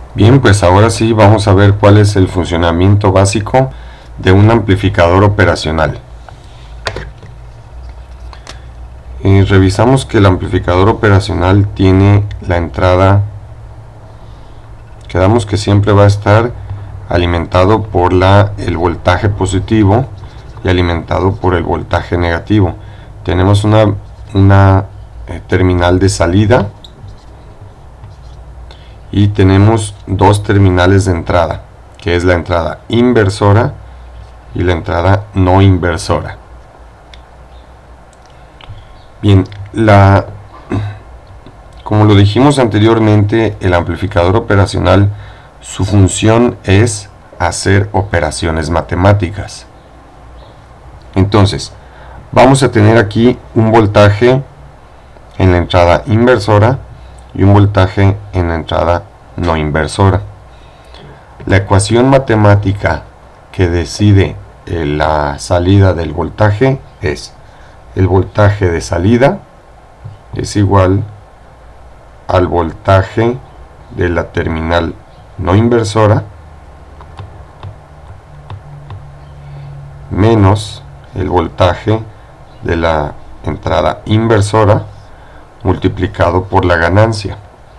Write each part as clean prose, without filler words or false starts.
Bien, pues ahora sí vamos a ver cuál es el funcionamiento básico de un amplificador operacional. Revisamos que el amplificador operacional tiene la entrada, quedamos que siempre va a estar alimentado por el voltaje positivo y alimentado por el voltaje negativo. Tenemos una terminal de salida y tenemos dos terminales de entrada, que es la entrada inversora y la entrada no inversora. Bien, como lo dijimos anteriormente, el amplificador operacional, su función es hacer operaciones matemáticas. Entonces, vamos a tener aquí un voltaje en la entrada inversora y un voltaje en la entrada no inversora. La ecuación matemática que decide la salida del voltaje es: el voltaje de salida es igual al voltaje de la terminal no inversora menos el voltaje de la entrada inversora multiplicado por la ganancia.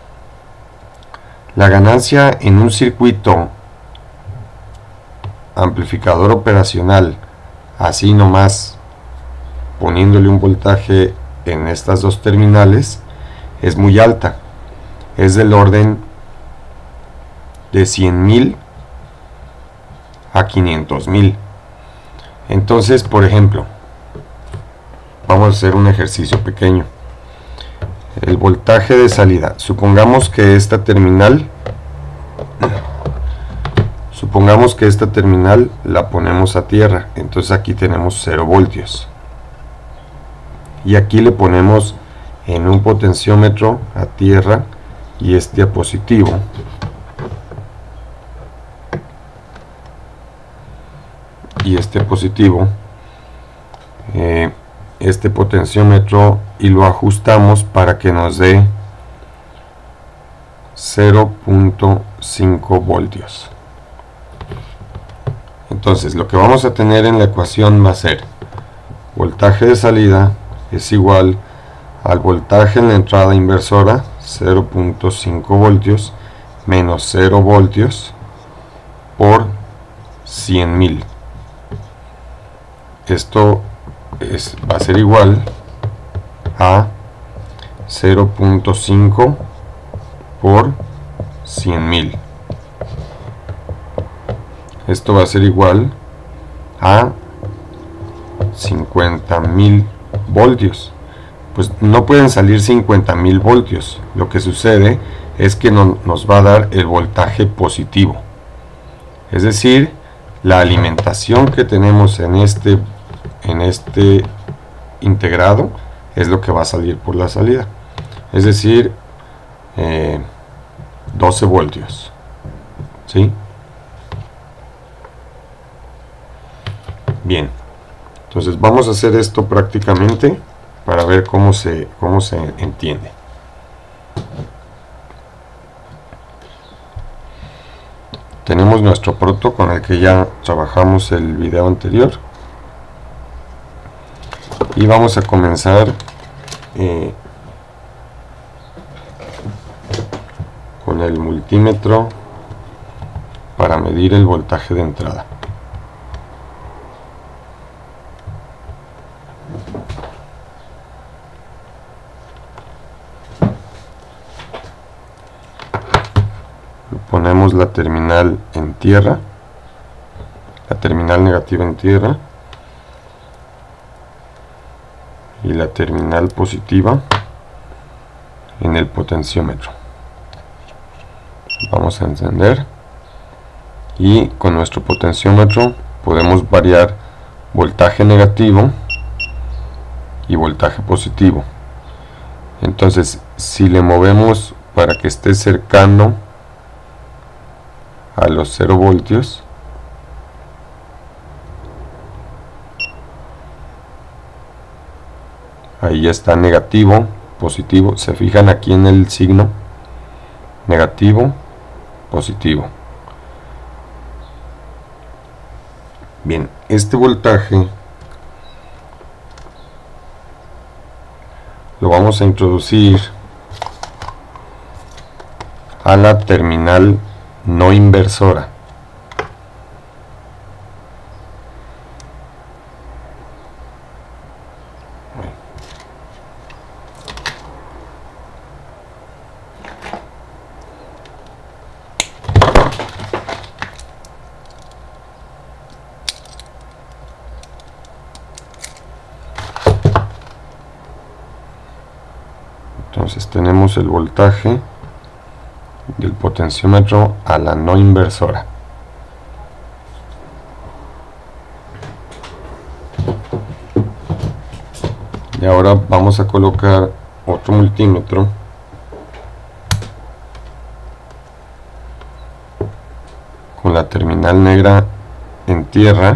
La ganancia en un circuito amplificador operacional, así nomás poniéndole un voltaje en estas dos terminales, es muy alta, es del orden de 100.000 a 500.000. Entonces, por ejemplo, vamos a hacer un ejercicio pequeño. El voltaje de salida, supongamos que esta terminal la ponemos a tierra, entonces aquí tenemos 0 voltios y aquí le ponemos en un potenciómetro a tierra y este a positivo, y este positivo, este potenciómetro, y lo ajustamos para que nos dé 0.5 voltios. Entonces lo que vamos a tener en la ecuación va a ser voltaje de salida es igual al voltaje en la entrada inversora, 0.5 voltios, menos 0 voltios por 100.000. Esto va a ser igual a 0.5 por 100.000. Esto va a ser igual a 50.000 voltios. Pues no pueden salir 50.000 voltios. Lo que sucede es que nos va a dar el voltaje positivo. Es decir, la alimentación que tenemos en este integrado es lo que va a salir por la salida. Es decir, 12 voltios. ¿Sí? Bien. Entonces vamos a hacer esto prácticamente para ver cómo se entiende. Tenemos nuestro proto con el que ya trabajamos el video anterior y vamos a comenzar con el multímetro para medir el voltaje de entrada. Ponemos la terminal en tierra, la terminal negativa en tierra y la terminal positiva en el potenciómetro. Vamos a encender y con nuestro potenciómetro podemos variar voltaje negativo y voltaje positivo. Entonces, si le movemos para que esté cercano a los 0 voltios, ahí ya está negativo, positivo. Se fijan aquí en el signo negativo, positivo. Bien, este voltaje lo vamos a introducir a la terminal no inversora. Entonces tenemos el voltaje del potenciómetro a la no inversora. Y ahora vamos a colocar otro multímetro con la terminal negra en tierra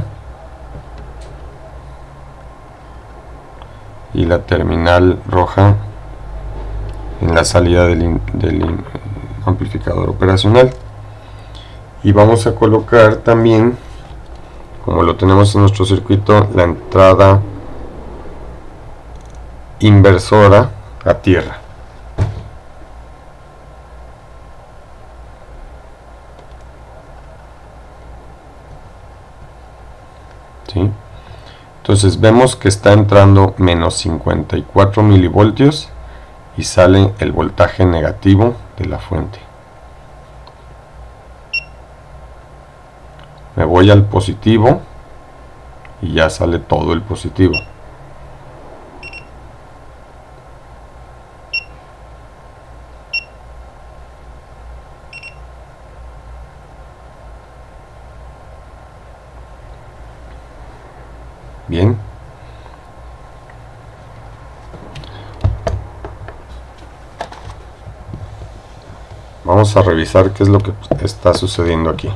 y la terminal roja en la salida del amplificador operacional. Y vamos a colocar también, como lo tenemos en nuestro circuito, la entrada inversora a tierra. ¿Sí? Entonces vemos que está entrando menos 54 milivoltios y sale el voltaje negativo de la fuente. Me voy al positivo y ya sale todo el positivo. Bien. Vamos a revisar qué es lo que está sucediendo aquí.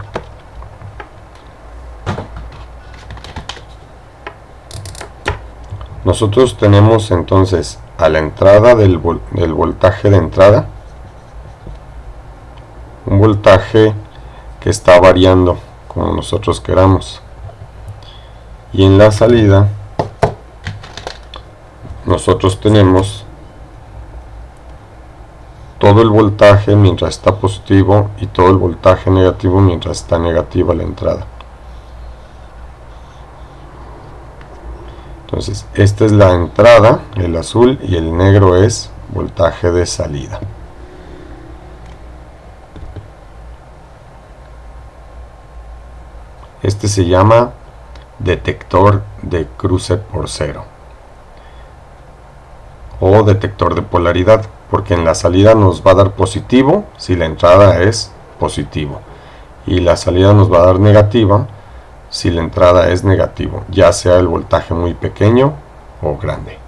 Nosotros tenemos entonces a la entrada del voltaje de entrada un voltaje que está variando como nosotros queramos, y en la salida nosotros tenemos todo el voltaje mientras está positivo y todo el voltaje negativo mientras está negativa la entrada. Entonces esta es la entrada, el azul, y el negro es voltaje de salida. Este se llama detector de cruce por cero o detector de polaridad, porque en la salida nos va a dar positivo si la entrada es positivo, y la salida nos va a dar negativa si la entrada es negativo, ya sea el voltaje muy pequeño o grande.